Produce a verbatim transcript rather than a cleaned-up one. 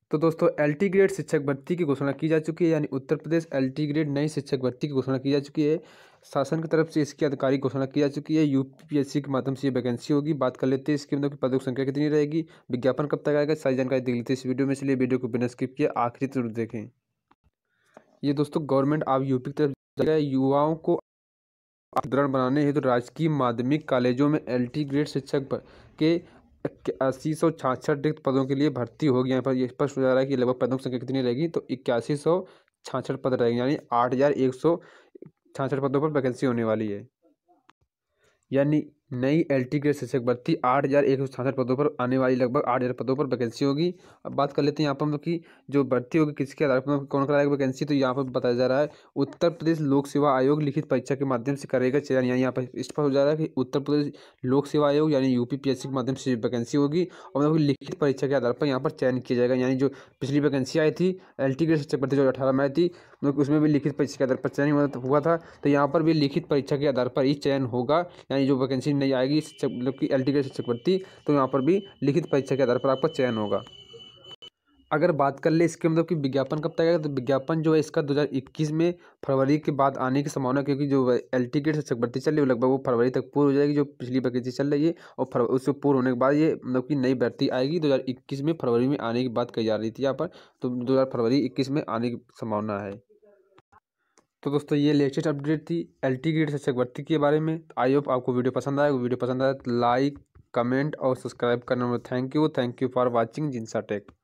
तो दोस्तों L T grade शिक्षक भर्ती की घोषणा की जा चुकी है, यानी Uttar Pradesh L T grade नई शिक्षक भर्ती की घोषणा की जा चुकी है। शासन की तरफ से इसकी आधिकारिक घोषणा की जा चुकी है। यूपीएससी के माध्यम से ये वैकेंसी होगी। बात कर लेते हैं इसकी मतलब पदों की संख्या कितनी रहेगी, विज्ञापन कब तक आएगा, सारी जानकारी देख लेते हैं इस वीडियो में। इसलिए वीडियो को बिना स्किप किए आखिरी तक जरूर देखें। ये दोस्तों गवर्नमेंट आप यूपी की तरफ युवाओं को सुदृढ़ बनाने हेतु तो राजकीय माध्यमिक कॉलेजों में एल टी ग्रेड शिक्षक के अस्सी सौ छाछठ रिक्त पदों के लिए भर्ती होगी। यहाँ पर ये स्पष्ट हो जा रहा है कि लगभग पदों की संख्या कितनी रहेगी, तो इक्यासी सौ छाछठ पद रहेंगे, यानी आठ हजार एक सौ छाछठ पदों पर वैकेंसी होने वाली है। यानी नई एल टी ग्रेड शिक्षक भर्ती आठ हज़ार एक सौ छाछठ पदों पर आने वाली लगभग आठ हज़ार पदों पर वैकेंसी होगी। अब बात कर लेते हैं यहाँ पर मतलब कि जो भर्ती होगी किसके आधार पर, कौन कराएगा वैकेंसी, तो यहाँ पर बताया जा रहा है उत्तर प्रदेश लोक सेवा आयोग लिखित परीक्षा के माध्यम से करेगा चयन। यानी यहाँ पर स्पष्ट हो जा रहा है कि उत्तर प्रदेश लोक सेवा आयोग यानी यूपी पी एस सी के माध्यम से वैकेंसी होगी और मतलब लिखित परीक्षा के आधार पर यहाँ पर चयन किया जाएगा। यानी जो पिछली वैकेंसी आई थी एल टी ग्रेड शिक्षक भर्ती जो अठारह में आई थी, मतलब उसमें भी लिखित परीक्षा के आधार पर चयन हुआ था, तो यहाँ पर भी लिखित परीक्षा के आधार पर ही चयन होगा। यानी जो वैकेंसी नहीं आएगी शिक्षक मतलब कि एल टी ग्रेड शिक्षक भर्ती, तो यहाँ पर भी लिखित परीक्षा के आधार पर आपका चयन होगा। अगर बात कर ले इसके मतलब कि विज्ञापन कब तक आएगा, तो विज्ञापन जो है इसका दो हज़ार इक्कीस में फरवरी के बाद आने की संभावना, क्योंकि जो एल टी ग्रेड शिक्षक भर्ती चल रही है लगभग वो फरवरी तक पूर्ण हो जाएगी जो पिछली वैकेंसी चल रही है, और उससे पूर्ण होने के बाद ये मतलब कि नई भर्ती आएगी दो हज़ार इक्कीस में फरवरी में आने की बात कही जा रही थी यहाँ पर, तो दो हज़ार फरवरी इक्कीस में आने की संभावना है। तो दोस्तों ये लेटेस्ट अपडेट थी एल टी ग्रेड शिक्षक भर्ती के बारे में। आई होप आपको वीडियो पसंद आया। वीडियो पसंद आया तो लाइक कमेंट और सब्सक्राइब करना। Thank you thank you for watching जिनसा टेक।